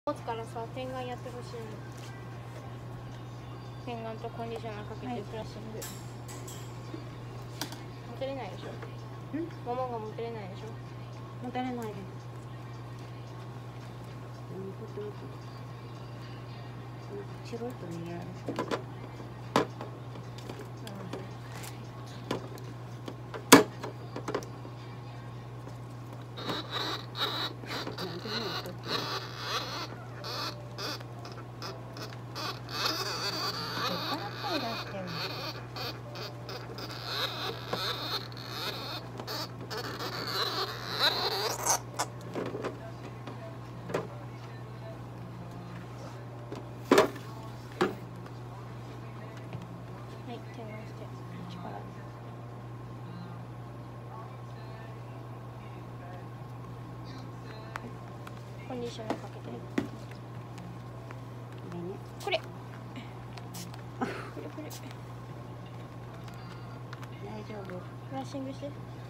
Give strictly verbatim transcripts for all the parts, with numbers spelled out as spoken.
持つからさ、点眼やってほしいの。点眼とコンディショナーかけてブラッシング。持てれないでしょ。ん？ももが持てれないでしょ。 持てれないです。うん、こっちも。白いと似合う。 コンディショナーかけて。これね。これ。これこれ。 大丈夫。 ブラッシングして。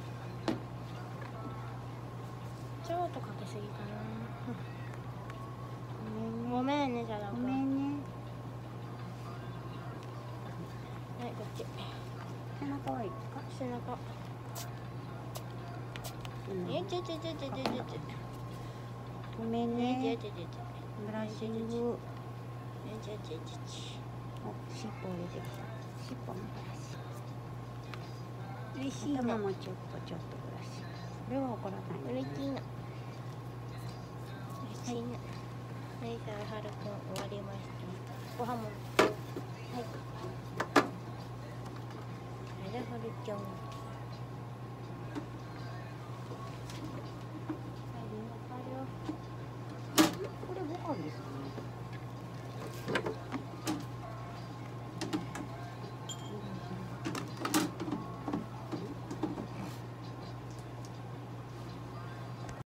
ちょっとかけすぎかな。ごめんね、じゃあ。 ごめんね。 はい、こっち。 背中はいいか。 背中。え、ちょちょちょちょちょちょちょ。 ごめんね。 ブラッシング。 お、 尻尾出てきた。尻尾のブラシ。嬉しいな。頭もちょっとちょっとブラシ。これは怒らない。 嬉しいな。嬉しいな。はい、さあ、はるくん終わりました。ご飯も。はい。あれ、はるちゃん。